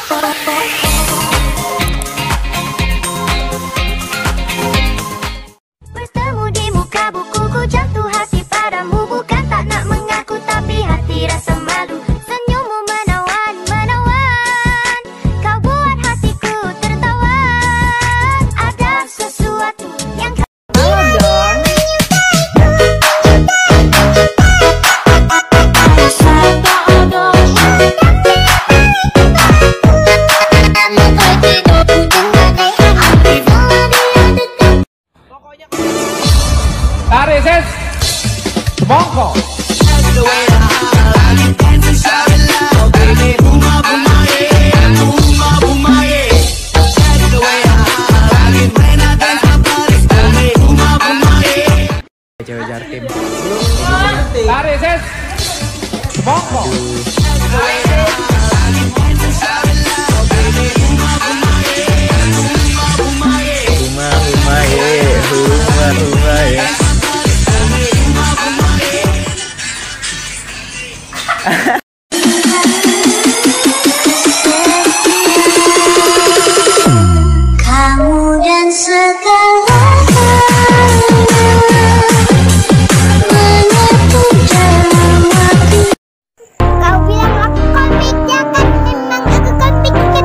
Bertemu di muka bukuku, jatuh hati padamu, bukan tak nak mengaku tapi hati rasa malu. Senyummu menawan, menawan, kau buat hatiku tertawa. Ada sesuatu yang kau Tarik ses, mongko. Cewek Jartim. Tarik ses, mongko. kamu dan segala menyatu dalam waktu. Kau bilang aku komik, ya kan? Memang aku komik kan?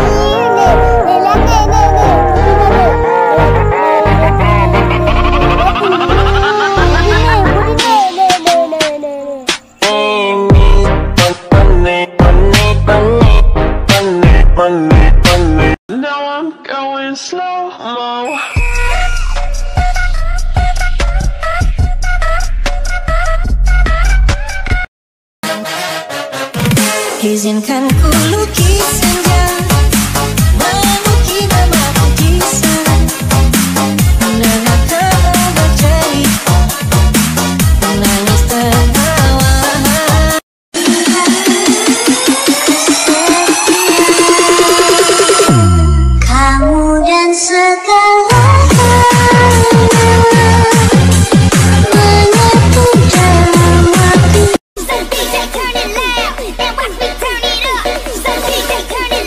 Now I'm going slow-mo. Izinkan ku lukis senja, melukis namaku di sana. Mendengar kamu bercerita, menangis tertawa. Kamu dan segala menyatu dalam waktu. So DJ turn it loud, and watch me turn it up. So DJ turn it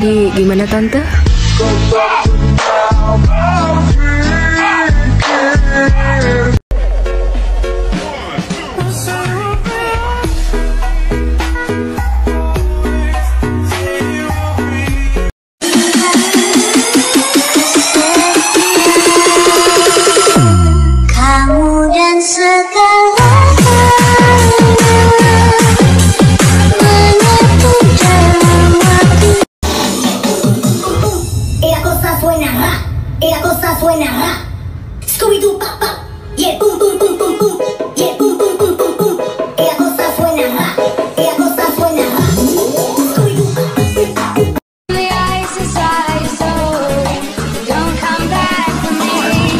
Jadi gimana tante? Kamu dan segala menyatu dalam waktu. La cosa suena ra, la cosa suena ra. Scooby-Doo pop pop, yeah boom boom boom boom boom, yeah boom boom boom boom boom. La cosa suena ra, la cosa suena ra. Scooby-Doo pop pop boom boom. The ice inside your soul, don't come back for me.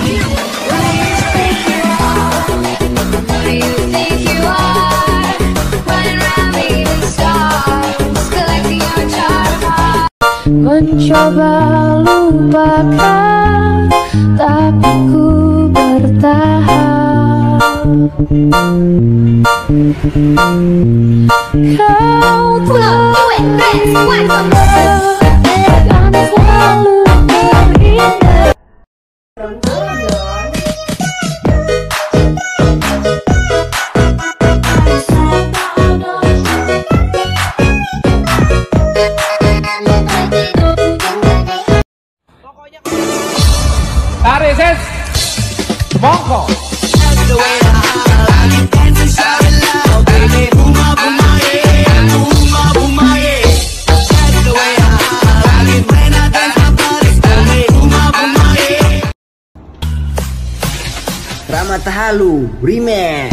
Who do you think you are? Running around leaving stars, collecting your charm. Mencoba lupakan, tapi ku bertahan. Kau akan selalu teringat. Tarik ses. Mongko. Ramata Halu Remix.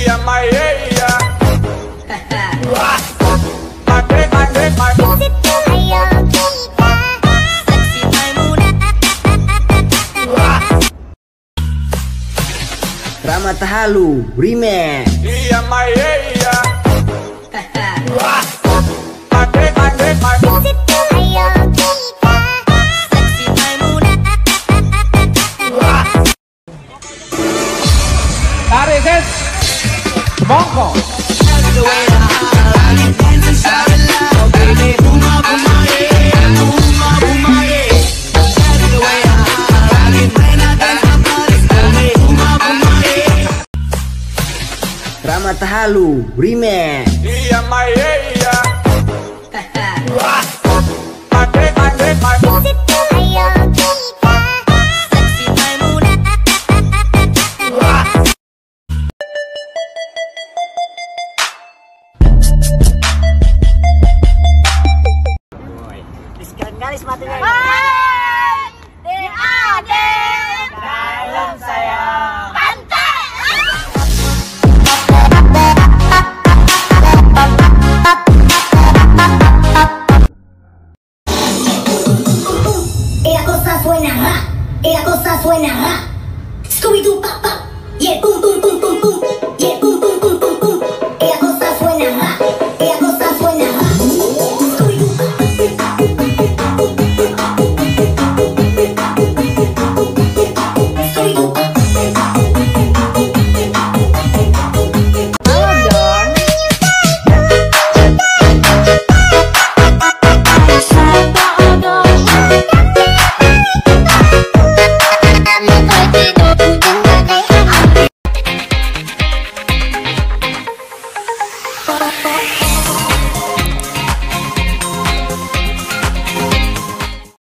Ramata Halu Remix. Tarik ses. Mongko. Ramata Halu Remix. Sit